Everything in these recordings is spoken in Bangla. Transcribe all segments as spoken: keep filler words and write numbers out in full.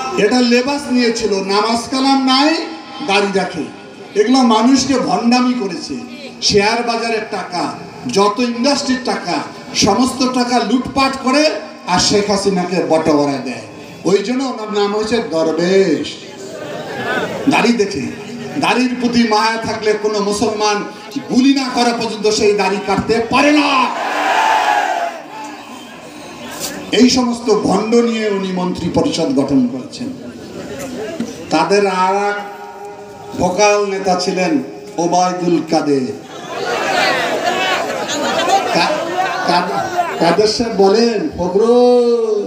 এটা লেবাস নিয়েছিল, নামাজ কালাম নাই, দাড়ি রাখে। এগুলো মানুষকে ভণ্ডামি করেছে। শেয়ার বাজারের টাকা, যত ইন্ডাস্ট্রির টাকা, সমস্ত টাকা লুটপাট করে আর শেখ হাসিনাকে বটবরা দেয়। ওই জন্য ওনার নাম হয়েছে দরবেশ। দাড়ি দেখে, দাড়ির প্রতি মায়া থাকলে কোনো মুসলমান গুলি না করা পর্যন্ত সেই দাড়ি কাটতে পারে না। এই সমস্ত ভণ্ড নিয়ে উনি মন্ত্রী পরিষদ গঠন করেছেন। তাদের আর এক ভোকাল নেতা ছিলেন ওবায়দুল কাদের। কাদের সাহেব বলেন, ফখরুল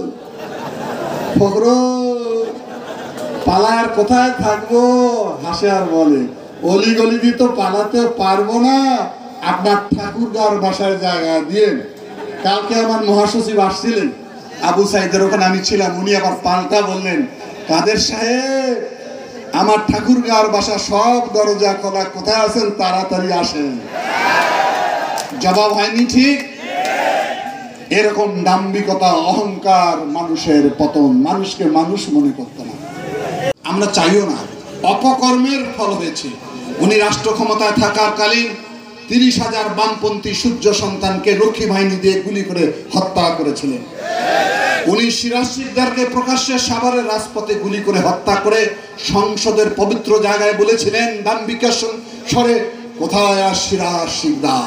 ফখরুল পালার কোথায় থাকবো? হাসে আর বলে, অলি গলি দিয়ে তো পালাতে পারবো না, আপনার ঠাকুরগাঁওর বাসায় জায়গা দিয়ে। কালকে আমার মহাসচিব আসছিলেন আবু সাইদের, ওখানে আমি ছিলাম। উনি আবার পাল্টা বললেন, কাদের সাহেব আমার ঠাকুরগাঁওর বাসা সব দরজা খোলা, কোথায় আছেন তাড়াতাড়ি আসেন। জবাব হয়নি ঠিক? এরকম দাম্ভিকতা, অহংকার মানুষের পতন। মানুষকে মানুষ মনে করতে না, আমরা চাইও না। অপকর্মের ফল হয়েছে। উনি রাষ্ট্র ক্ষমতায় থাকার কালীন তিরিশ হাজার বামপন্থী সূর্য সন্তানকে রক্ষী বাহিনী দিয়ে গুলি করে হত্যা করেছিলেন। উনি সিরাজ শিকদারকে প্রকাশ্যে সাভারের রাজপথে গুলি করে হত্যা করে সংসদের পবিত্র জায়গায় বলেছিলেন দাম্ভিকের স্বরে, কোথায় আর সিরাজ শিকদার?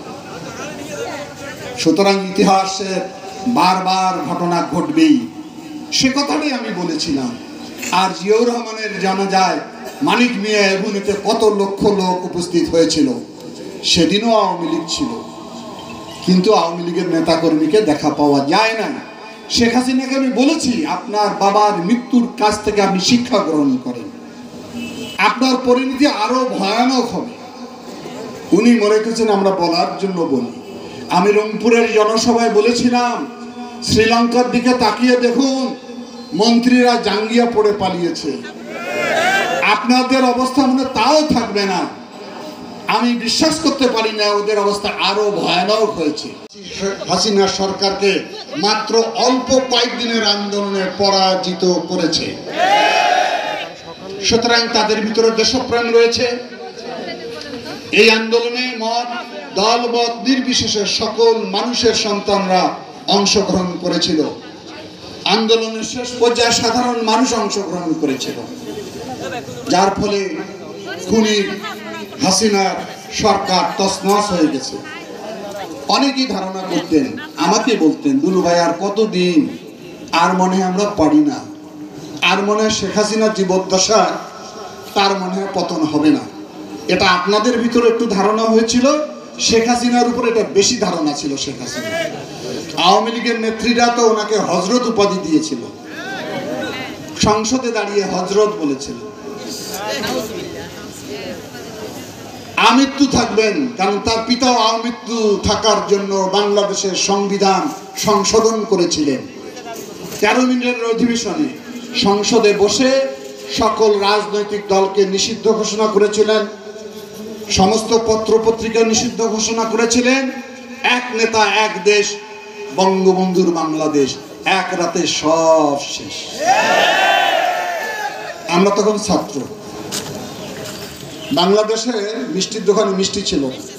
সুতরাং ইতিহাসে বারবার ঘটনা ঘটবেই, সে কথাটাই আমি বলেছিলাম। আর জিয়াউর রহমানের জানা যায় মানিক মিয়া এগুলিতে কত লক্ষ লোক উপস্থিত হয়েছিল। সেদিনও আওয়ামী লীগ ছিল, কিন্তু আওয়ামী লীগের নেতাকর্মীকে দেখা পাওয়া যায় না। শেখ হাসিনাকে আমি বলেছি, আপনার বাবার মৃত্যুর কাছ থেকে আপনি শিক্ষা গ্রহণ করেন, আপনার পরিণতি আরো ভয়ানক হবে। উনি মনে করছেন আমরা বলার জন্য বলি। আমি রংপুরের জনসভায় বলেছিলাম, শ্রীলঙ্কার দিকে তাকিয়ে দেখুন, মন্ত্রীরা জাঙ্গিয়া পড়ে পালিয়েছে। আপনাদের অবস্থা মনে তাও থাকবে না। আমি বিশ্বাস করতে পারি না ওদের অবস্থা আরো ভয়ানক হয়েছে। হাসিনা সরকারকে মাত্র অল্প কয়েকদিনের আন্দোলনে পরাজিত করেছে। সুতরাং তাদের ভিতরে দেশপ্রেম রয়েছে। এই আন্দোলনে মত দলমত নির্বিশেষে সকল মানুষের সন্তানরা অংশগ্রহণ করেছিল। আন্দোলনের শেষ পর্যায়ে সাধারণ মানুষ অংশগ্রহণ করেছিল, যার ফলে খুনি হাসিনার সরকার তছনছ হয়ে গেছে। অনেকেই ধারণা করতেন, আমাকে বলতেন, দুলু ভাই আর কতদিন, আর মনে হয় আমরা পারি না, আর মনে হয় শেখ হাসিনার জীবদ্দশা, তার মনে হয় পতন হবে না। এটা আপনাদের ভিতরে একটু ধারণা হয়েছিল, শেখ হাসিনার উপর এটা বেশি ধারণা ছিল। শেখ হাসিনা, আওয়ামী লীগের নেত্রীরা তো ওনাকে হজরত উপাধি দিয়েছিল, সংসদে দাঁড়িয়ে হজরত বলেছিল। আমৃত্যু থাকবেন, কারণ তার পিতাও আমৃত্যু থাকার জন্য বাংলাদেশের সংবিধান সংশোধন করেছিলেন। তেরো মিনিটের অধিবেশনে সংসদে বসে সকল রাজনৈতিক দলকে নিষিদ্ধ ঘোষণা করেছিলেন, সমস্ত পত্র পত্রিকা নিষিদ্ধ ঘোষণা করেছিলেন। এক নেতা এক দেশ, বঙ্গবন্ধুর বাংলাদেশ, এক রাতে সব শেষ। আমরা তখন ছাত্র, বাংলাদেশে মিষ্টির দোকানে মিষ্টি ছিল।